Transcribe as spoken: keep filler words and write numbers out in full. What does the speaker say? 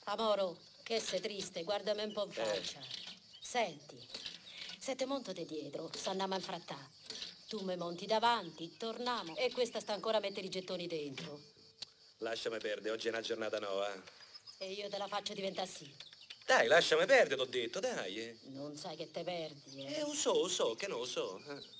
Amoro, che sei triste, guardami un po' in faccia. Eh. Senti, se te monto di dietro, s'andiamo a infrattà. Tu mi monti davanti, torniamo e questa sta ancora a mettere i gettoni dentro. Lasciami perdere, oggi è una giornata nuova. E io te la faccio diventare sì. Dai, lasciami perdere, t'ho detto, dai. Non sai che te perdi, eh? Eh, lo so, lo so, che non lo so. Eh.